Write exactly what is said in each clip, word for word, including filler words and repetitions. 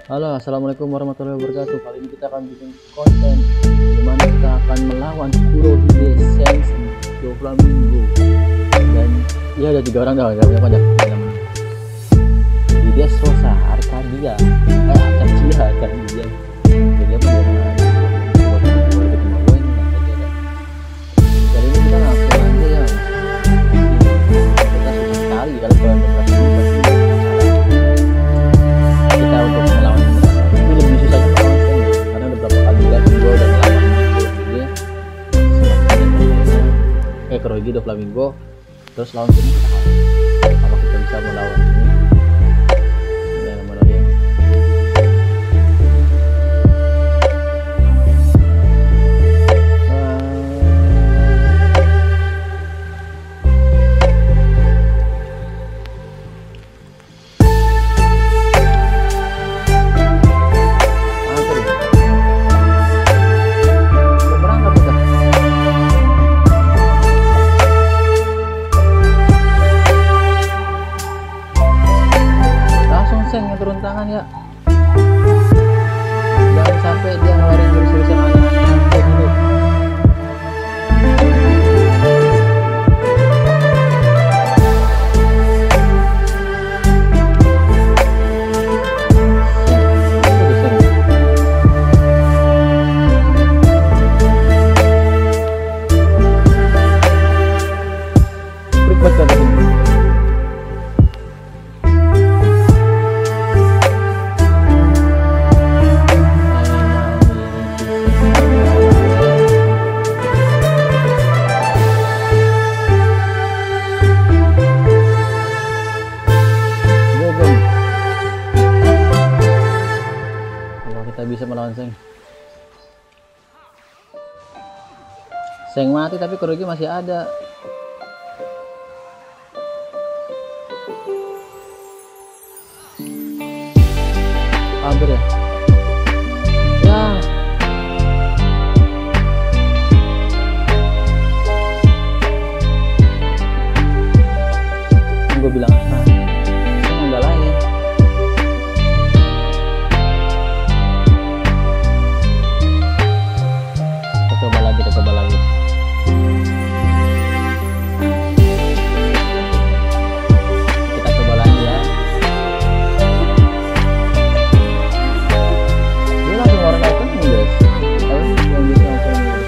Halo, assalamualaikum warahmatullahi wabarakatuh. Kali ini kita akan bikin konten dimana kita akan melawan Kurohige Sensei Doflamingo. Dan ya ada tiga orang dah, ya banyak banyak. Dia Rosa Arcadia, eh Arcadia, Arcadia. Jadi apa dia? Kali ini kita langsung aja ya. Kita susah sekali kalau kalian kita untuk melawan ini lebih susah juga lawan karena udah berapa kali lihat gue udah melawan dia eh Kurohige Doflamingo terus lawan ini kita kalah. Kalau kita bisa melawan ini ya mana dia yang turun tangan ya, jangan sampai dia ngeluarin jurus-jurusan aneh kayak dulu. Bisa melawan Seng. Seng mati tapi Kurohige masih ada. Hampir ya. Ya. Gue bilang apa? Seng enggak lain. Coba lagi, kita coba lagi. Kita coba lagi ya. Ini langsung orang item nih guys. Tahu yang bisa langsung ini.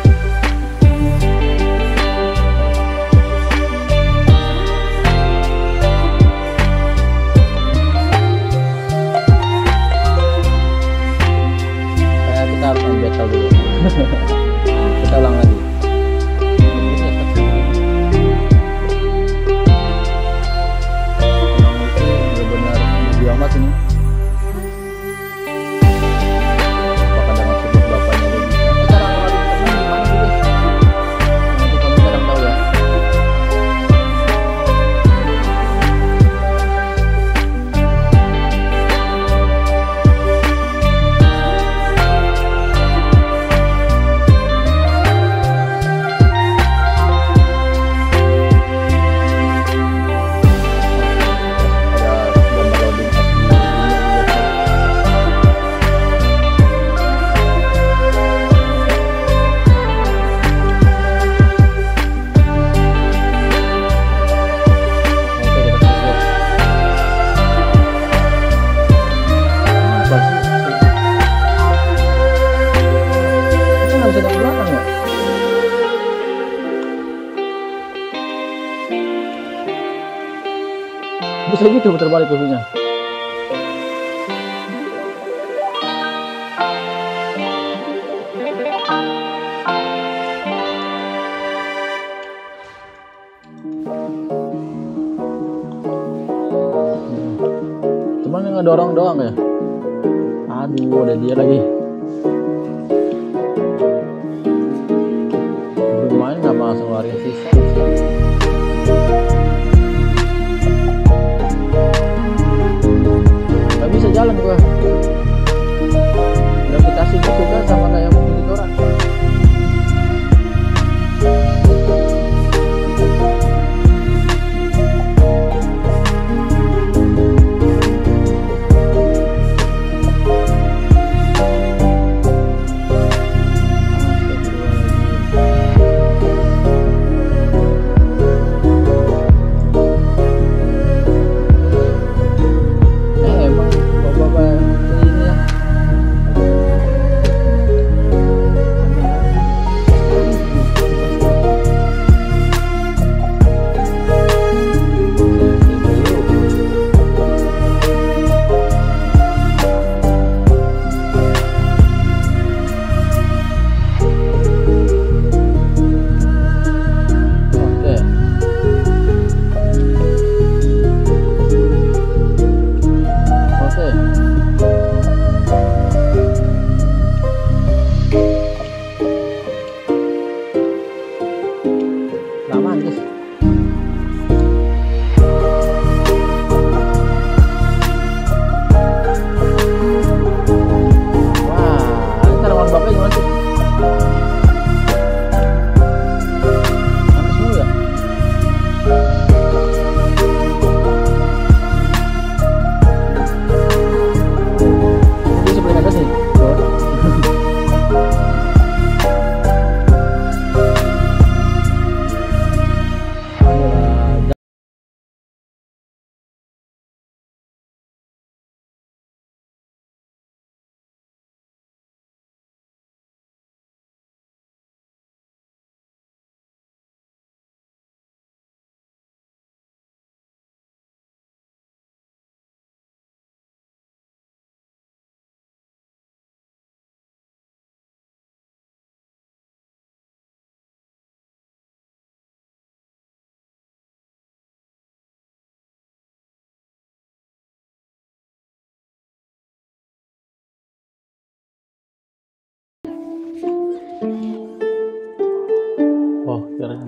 Kayak kita harus battle dulu. Kita ulang lagi. Benar-benar berjuang banget ini. Apakah dengan sebut bapaknya dia bisa? Sekarang ngeluarin teman gimana sih guys? Nanti kamu kadang tahu ya. Bisa gitu putar balik kursinya. Cuman yang ngedorong doang ya. Aduh, ada dia lagi. Bermain nggak langsung lari sisa. Bisa jalan gua gravitasi gitu kan sama kayak mobil orang.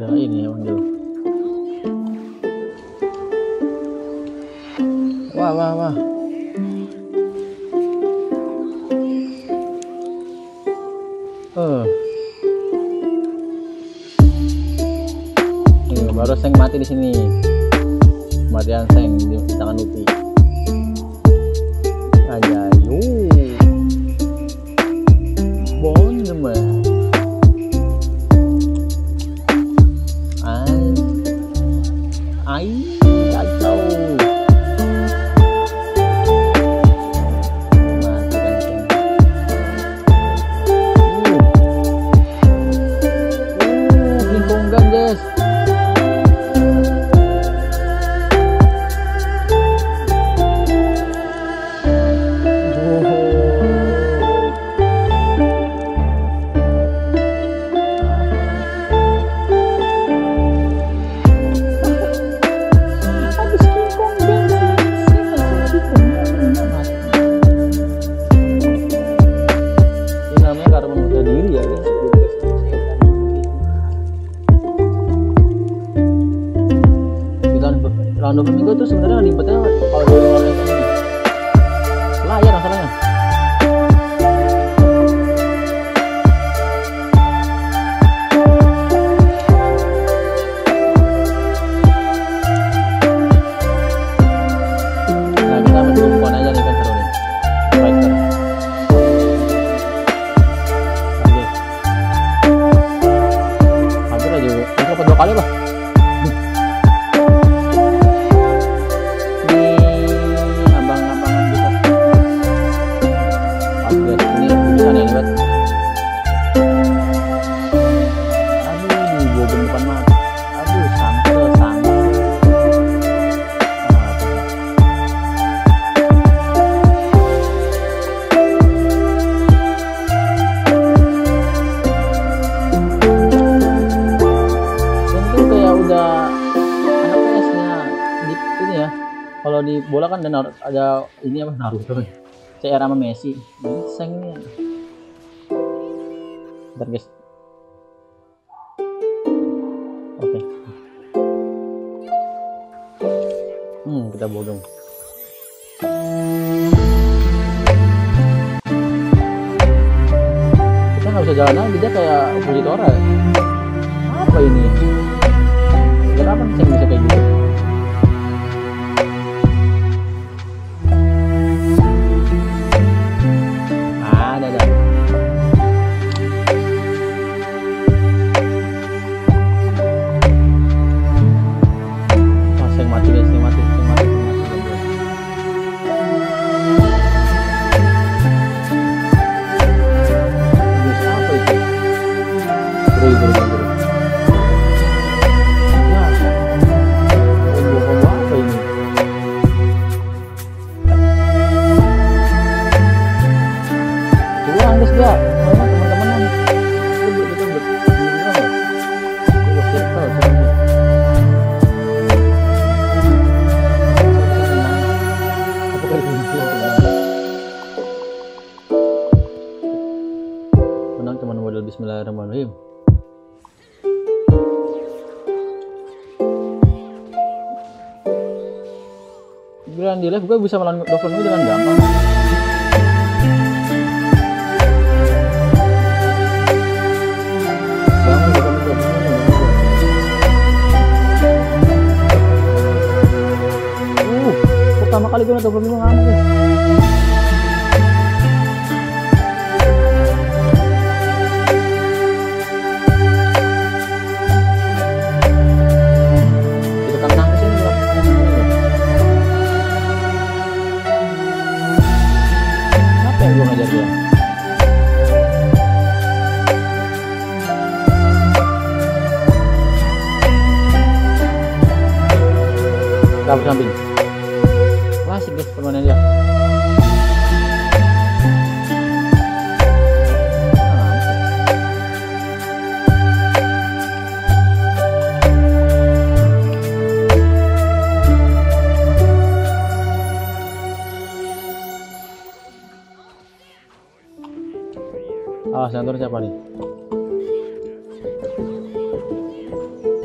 Udah ini ya manggil. Wah wah wah. Uh. Nih, baru Seng mati di sini. Kematian Seng di tangan Luffy. Ajayu. Bondeman. Ai. Ai, kacau. Dua minggu tuh sebenarnya ribetnya kalau dari luar ini layar masalahnya. Nah kita berhubungan aja nih kan seru nih fighter. Oke. Hampir aja kita kedua kali lah. Kalau di bola kan ada, ada ini apa Naruto, C R sama Messi. Ini Sengnya. Bentar guys. Oke. Okay. Hmm, kita bodong. Kita nggak bisa jalan lagi, dia kayak opositora. Apa ini? Kenapa Seng bisa kayak gitu? Bismillahirrahmanirrahim. Giliran di live gue bisa melawan Dokter ini dengan gampang. Uh, pertama kali gue Dokter ini ngamuk guys. Kabur samping. Klasik guys permainan dia. Ah, sentor siapa nih?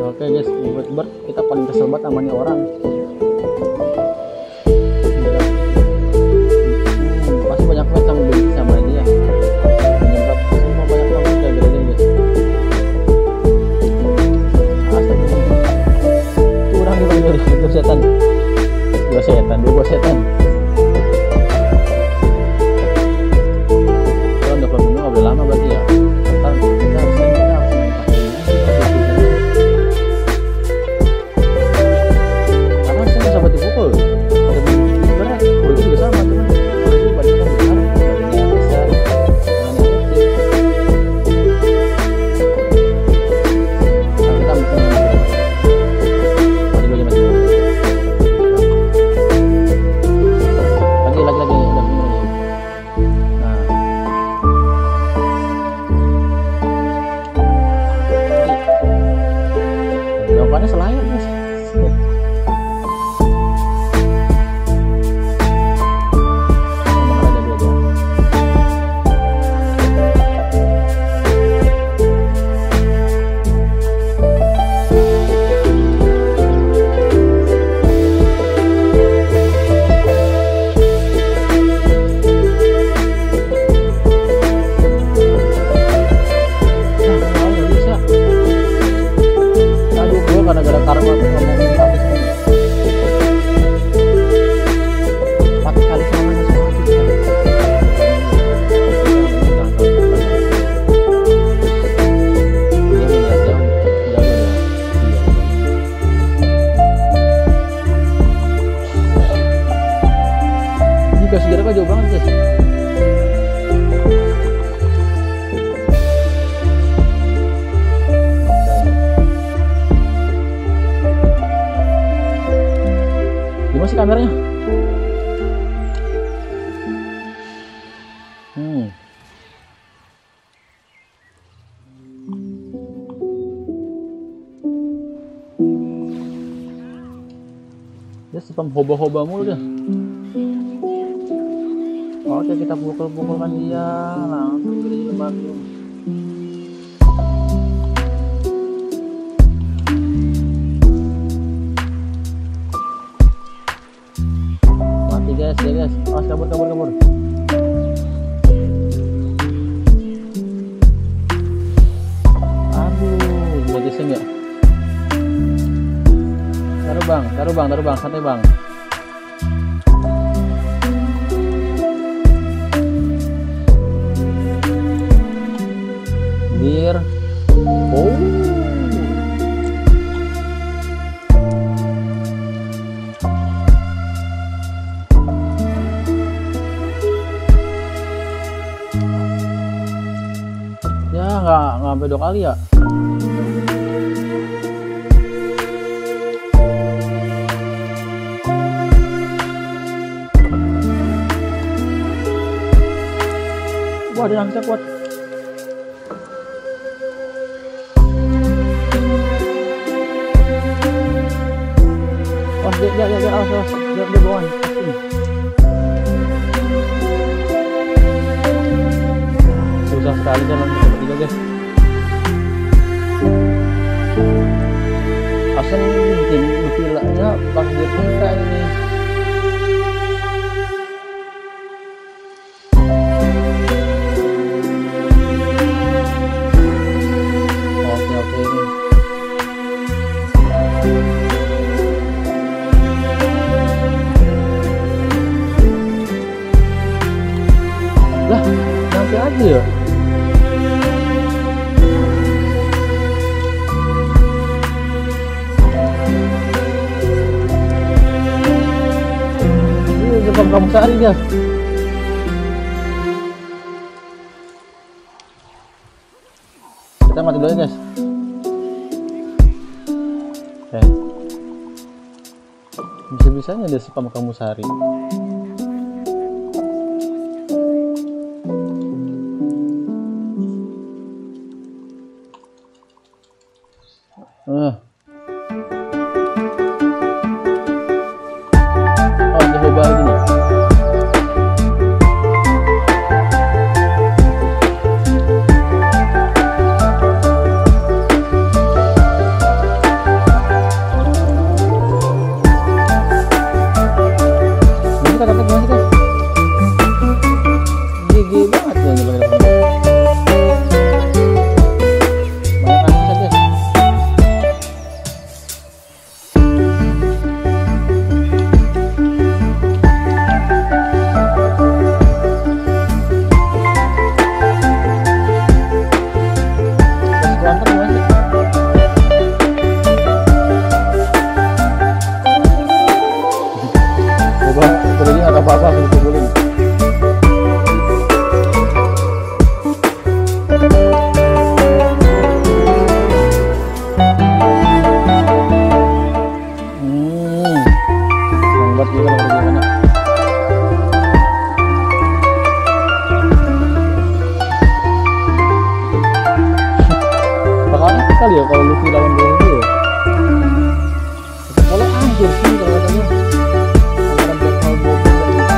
Oke guys, buat bird kita paling kesel banget sama nih orang. Hmm, pasti banyak banget sama benci sama dia. Penyebab semua banyak banget gara-gara dia guys. Astagfirullah. Itu orang di bawah itu setan. Dua setan, dua setan. Kalau udah keluar nggak boleh lama berarti ya. Ntar kita harus kita harus karena saya nggak sempat dipukul. Sebenarnya kulit juga sama, cuman kulit badannya besar, badannya besar, tangannya kecil. Nah, kita mungkin mati dulu, mati dulu. Lagi, lagi, lagi, udah begini lagi. Nah, jawabannya selayar guys. Gara-gara karma aku ngomongin tapi empat kali sama masuk hati kita. Dia melihat jauh, jauh ya. Jika sejarah jauh banget guys. Masih kameranya. Hmm. Dia spam hoba-hoba mulu dia. Oke, kita pukul-pukulkan dia langsung jadi lembaga. Guys, ya guys, awas kabur kabur kabur. Aduh, gila gising ya. Taruh bang, taruh bang, taruh bang, santai bang. Bir, oh. Ya nggak nggak sampai dua kali ya. Wah, dia nangis kuat. Wah, dia dia dia dia awas awas dia dia bawaan. Susah sekali jalan bertiga guys. Asen bikin filanya pas dia kita ini. Oke oke ini. Lah, nanti aja ya. Jepang kamu sehari dia. Kita mati dulu ya guys. Oke. Bisa-bisanya dia spam kamu sehari. Uh. Oh, coba lagi nih. hampir sih kalau katanya antara Black Hole Bogor dan bisa.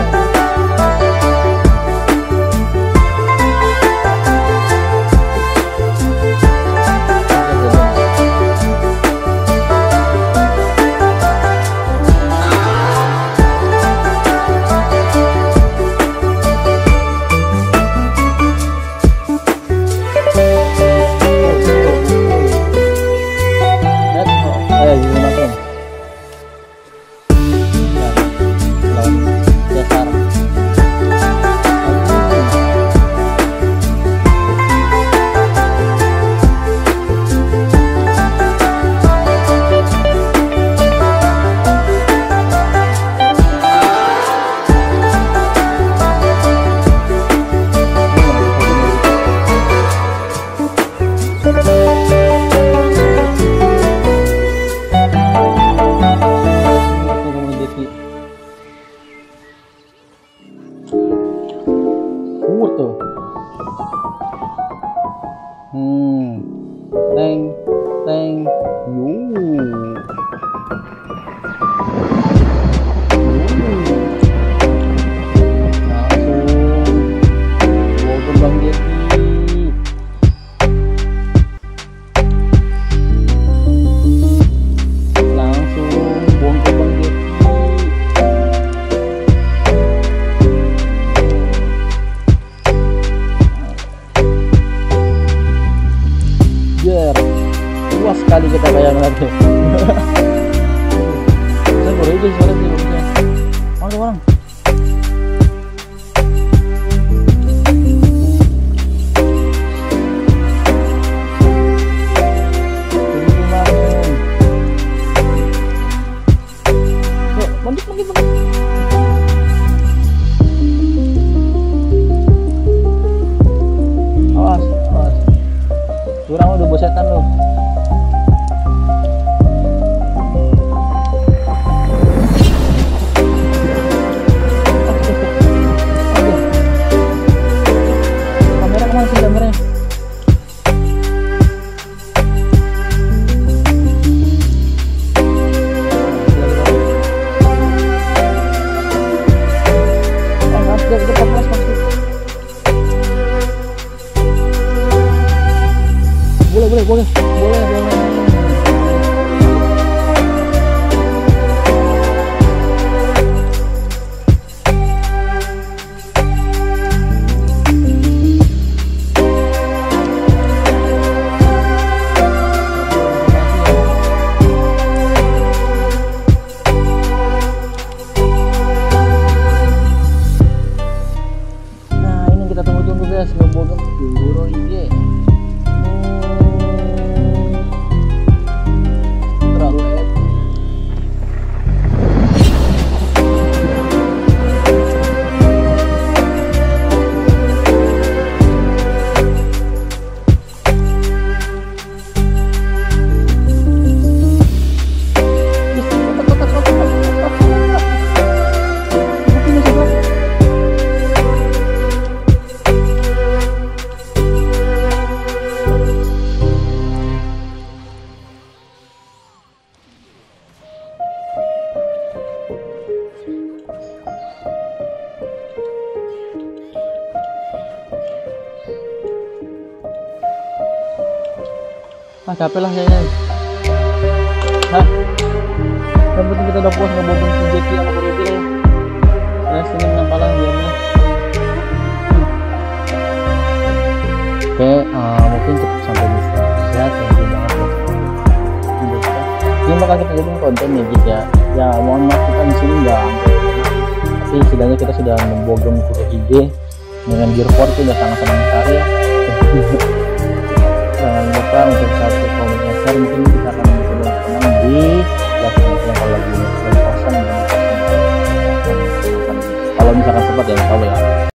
Tuh. Hmm. Teng teng yu. Langsung bawa ke Bang Jeki. Langsung buang ke Bang Jeki. Puas sekali kita kayak nanti. Saya baru aja suara sih bagusnya. Mana orang? Yuk, bandit, bandit, bandit. Awas, awas. Kurang udah bosetan loh. Boleh, boleh, boleh, boleh, boleh. Nah, ini kita tunggu-tunggu guys, ngebogem Guru I G. Ah, capek lah kayaknya. Hah? Yang penting kita udah puas ngebobong si Jeki sama Kuruti ya. Ya, senin enam kalah diamnya. Oke, uh, mungkin cukup sampai di sini saja. Thank you banget ya. Ini bakal kita jadiin konten ya guys ya. Ya mohon maaf kita di sini nggak, tapi setidaknya kita sudah membogem Kuruti I G dengan gear four itu udah sangat-sangat besar ya. Jangan lupa untuk satu komen share, mungkin kita akan mencoba menang di live yang kalau lagi kosong, kalau misalkan sempat ya, tahu ya.